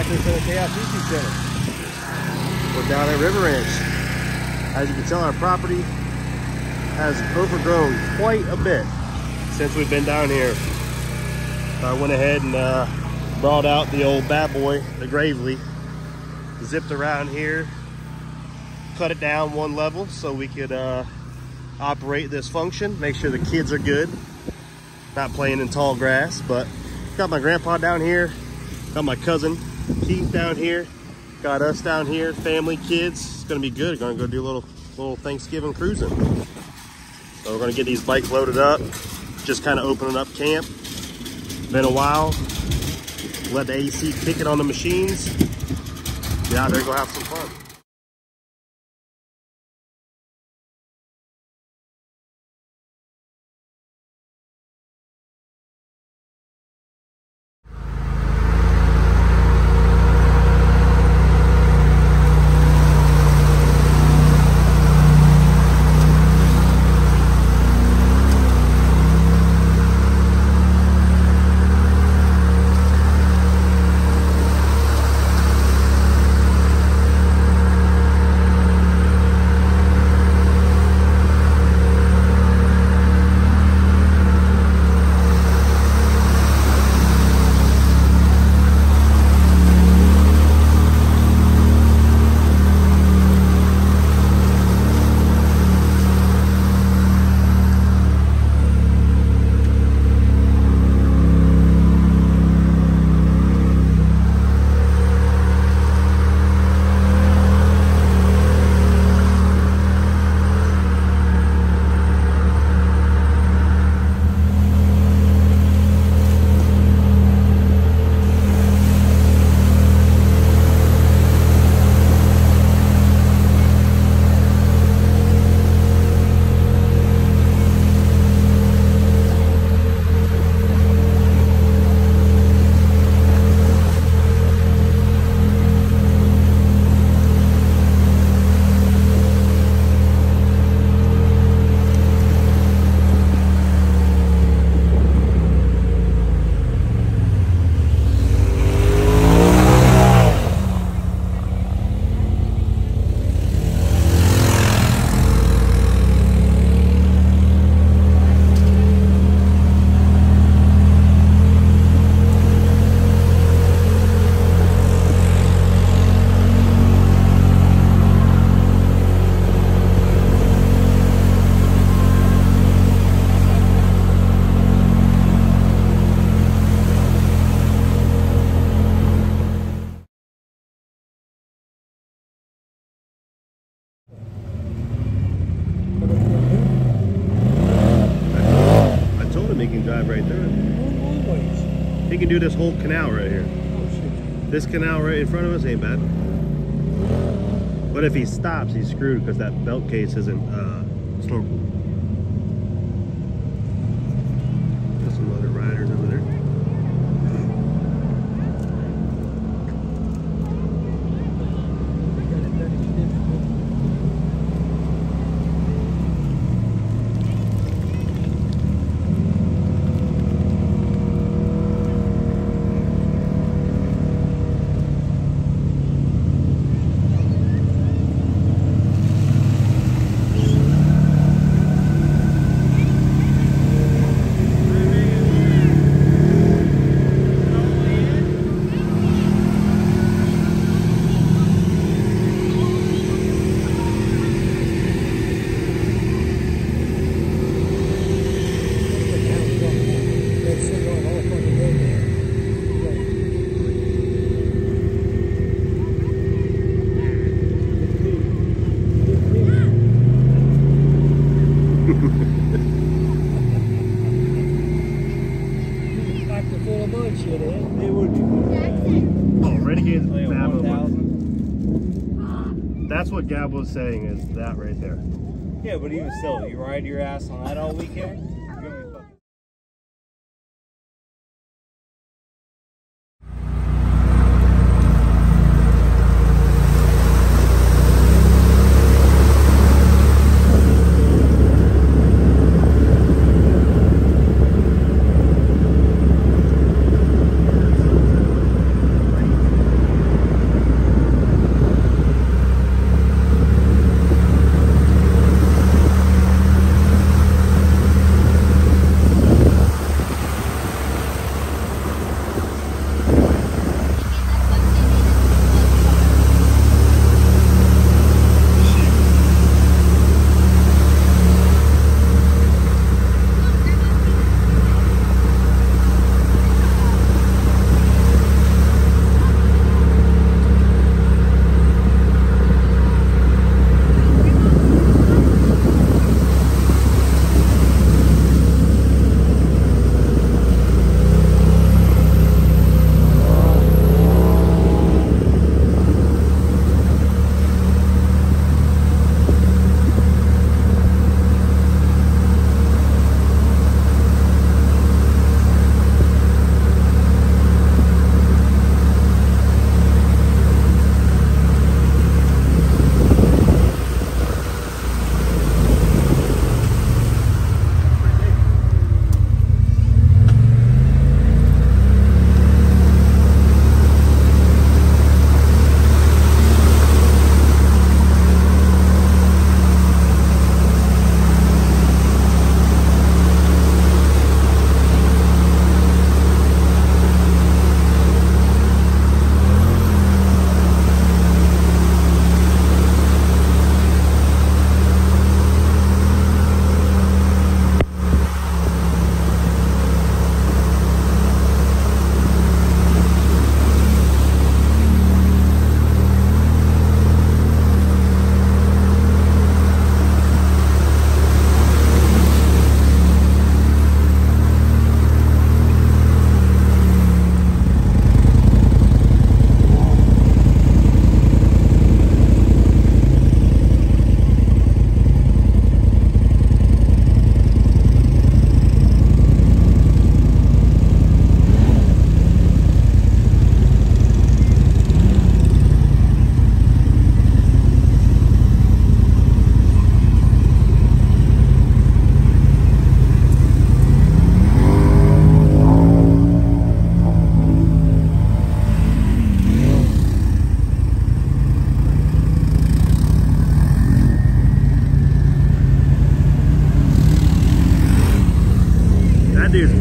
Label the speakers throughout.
Speaker 1: Tractor Center KICC Center. We're down at River Ranch. As you can tell, our property has overgrown quite a bit since we've been down here. So I went ahead and brought out the old bad boy, the Gravely, zipped around here, cut it down one level so we could operate this function, make sure the kids are good, not playing in tall grass. But got my grandpa down here, got my cousin Keith down here, got us down here, family, kids. It's gonna be good. Gonna go do a little Thanksgiving cruising. So we're gonna get these bikes loaded up, just kind of opening up camp. Been a while. Let the AC kick it on the machines. Get out there, go have some fun. Drive right through it. He can do this whole canal right here. This canal right in front of us ain't bad. But if he stops, he's screwed because that belt case isn't snorkel. There's some other riders over there. That's what Gab was saying, is that right there.
Speaker 2: Yeah, but even still, you ride your ass on that all weekend?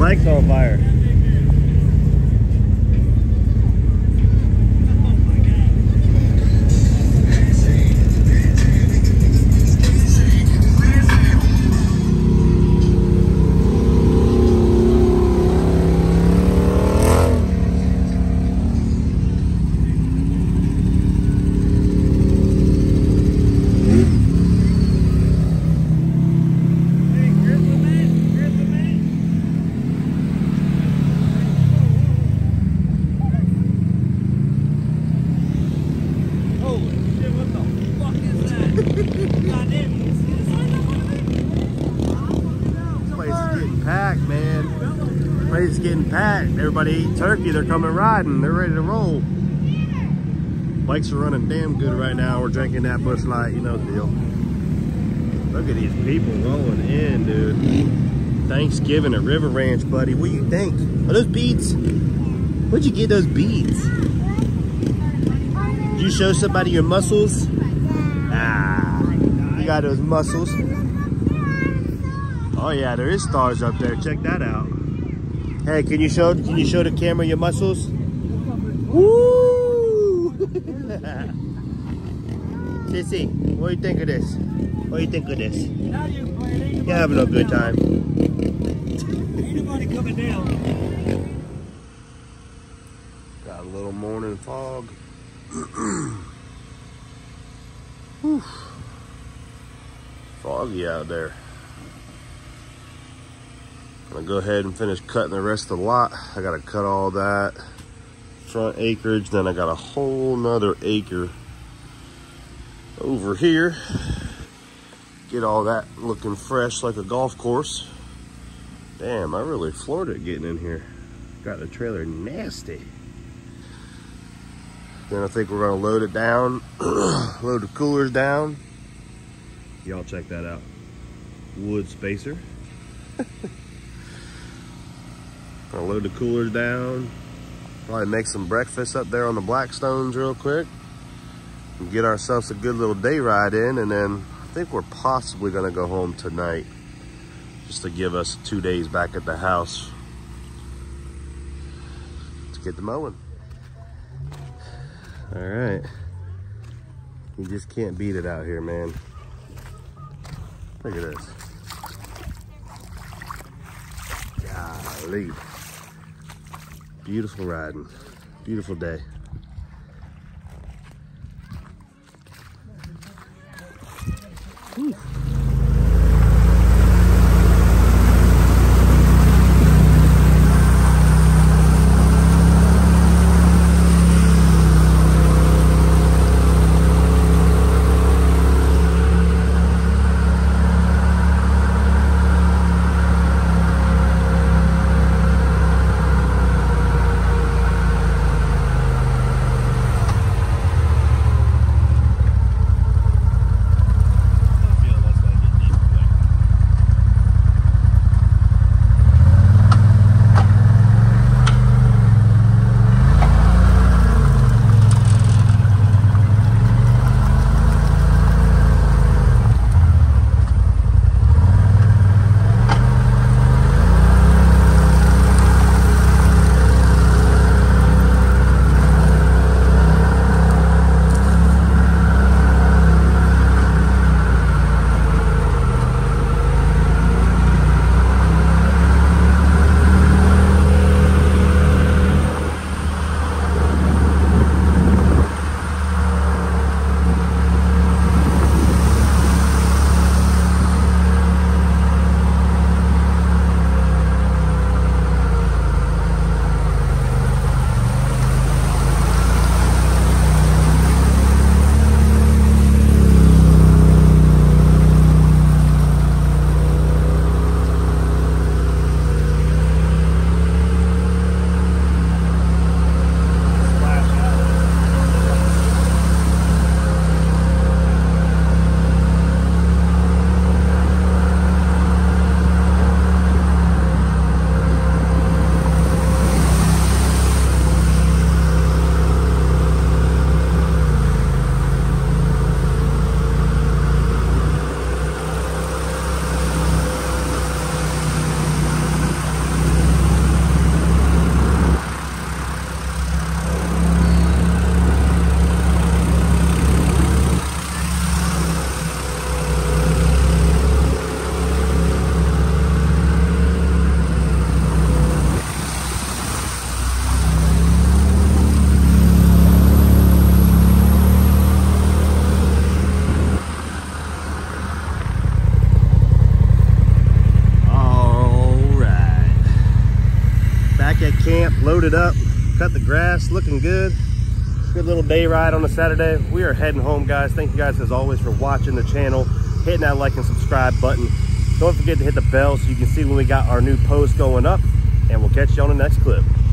Speaker 1: bike's on fire. Place is getting packed. Everybody eat turkey. They're coming riding. They're ready to roll. Bikes are running damn good right now. We're drinking that Busch Light. You know the deal. Look at these people rolling in, dude. Thanksgiving at River Ranch, buddy. What do you think? Are those beads? Where'd you get those beads? Did you show somebody your muscles? Ah, you got those muscles. Oh yeah, there is stars up there. Check that out. Hey, can you show the camera your muscles? Woo! Sissy, what do you think of this? What do you think of this? You're having a good time.
Speaker 2: Ain't nobody coming down.
Speaker 1: Got a little morning fog. Foggy out there. I'm gonna go ahead and finish cutting the rest of the lot. I gotta cut all that front acreage, then I got a whole nother acre over here. Get all that looking fresh like a golf course. Damn, I really floored it getting in here. Got the trailer nasty. Then I think we're gonna load it down, load the coolers down. Y'all check that out. Wood spacer. Gonna load the coolers down. Probably make some breakfast up there on the Blackstones real quick. And get ourselves a good little day ride in, and then I think we're possibly gonna go home tonight. Just to give us 2 days back at the house. Let's get the mowing. All right. You just can't beat it out here, man. Look at this. Golly. Beautiful riding. Beautiful day. Whew. camp, loaded up, cut the grass, looking good. Good little day ride on a Saturday. We are heading home, guys. Thank you guys as always for watching the channel, hitting that like and subscribe button. Don't forget to hit the bell so you can see when we got our new post going up, and we'll catch you on the next clip.